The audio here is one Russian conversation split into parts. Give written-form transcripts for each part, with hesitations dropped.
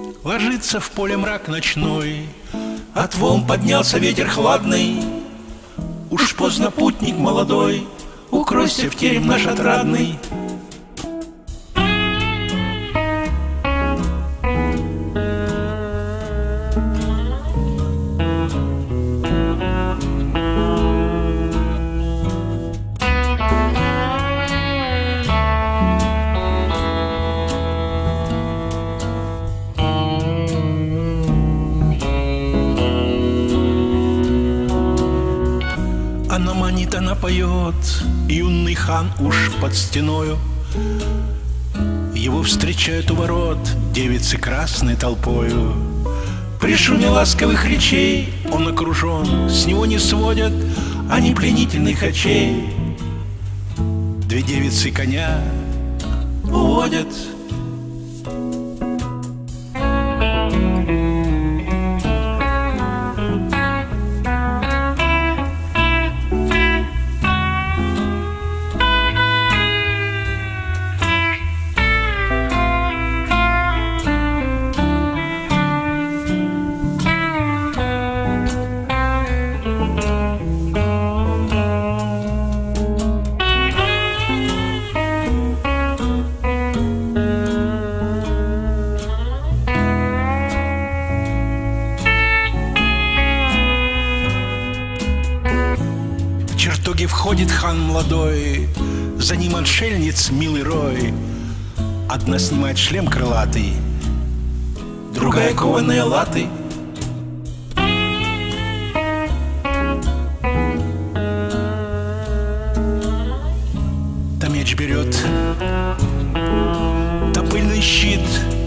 Ложится в поле мрак ночной, от волн поднялся ветер хладный. Уж поздно, путник молодой, укройся в терем наш отрадный. Она манит, она поет, юный хан уж под стеною. Его встречают у ворот девицы красной толпою. При шуме ласковых речей он окружен, с него не сводят они пленительных очей. Две девицы коня уводят. В чертоги входит хан молодой, за ним отшельниц милый рой. Одна снимает шлем крылатый, другая кованые латы. Та меч берет, та пыльный щит,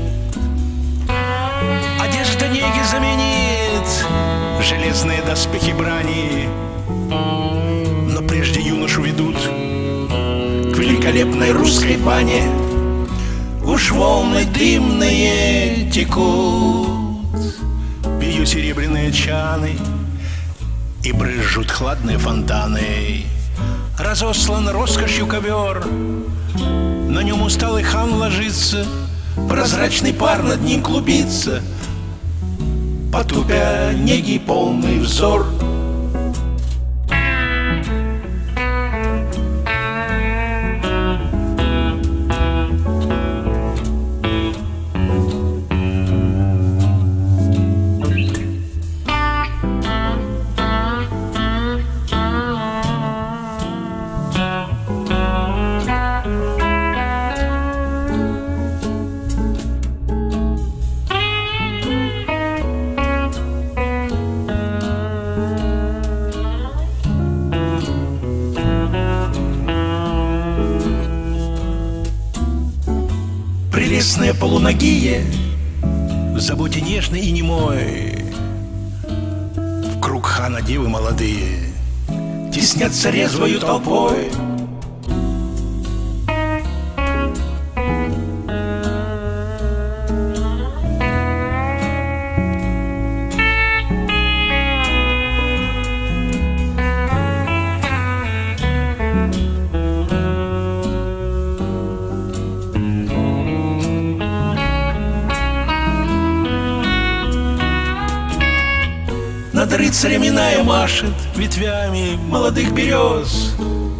одежда неги заменит железные доспехи брани. Но прежде юношу ведут к великолепной русской бане. Уж волны дымные текут, бьют серебряные чаны и брызжут хладные фонтаны. Разослан роскошью ковер, на нем усталый хан ложится, прозрачный пар над ним клубится, потупя неги полный взор. Прелестные полуногие, в заботе нежной и немой, в круг хана девы молодые теснятся резвою толпой. Над рыцарем иная машет ветвями молодых берез,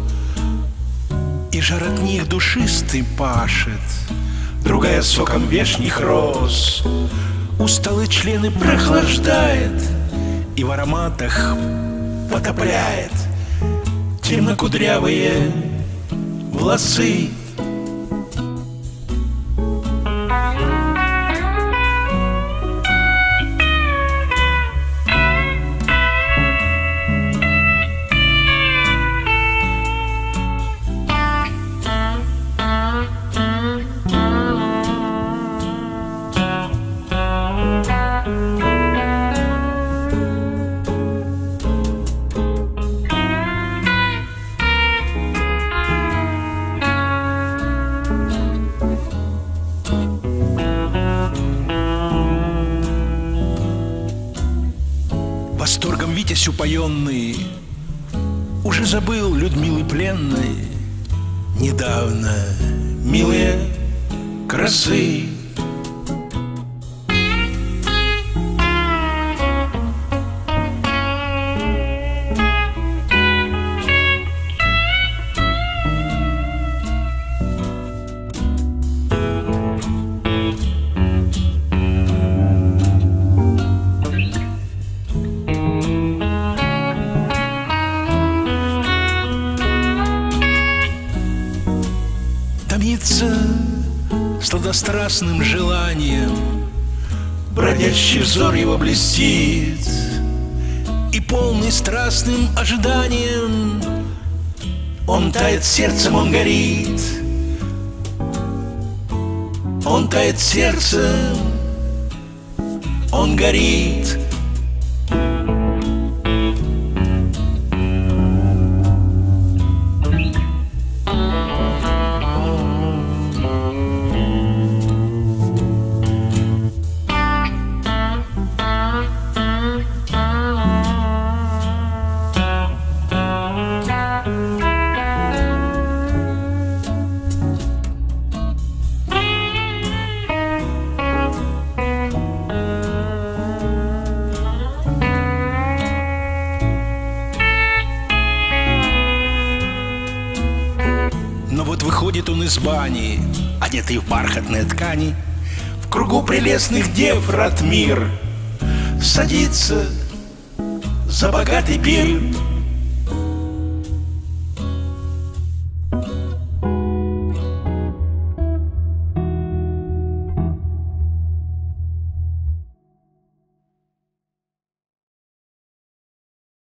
и жар от них душистый пашет, другая соком вешних роз. Усталые члены прохлаждает и в ароматах потопляет темнокудрявые волосы. Восторгом витязь упоенный уже забыл Людмилы пленной недавно милые красы. светится сладострастным желанием, бродящий взор его блестит, и полный страстным ожиданием он тает сердцем, он горит. Он тает сердцем, он горит. Но вот выходит он из бани, одетый в бархатные ткани, в кругу прелестных дев Ратмир садится за богатый пир.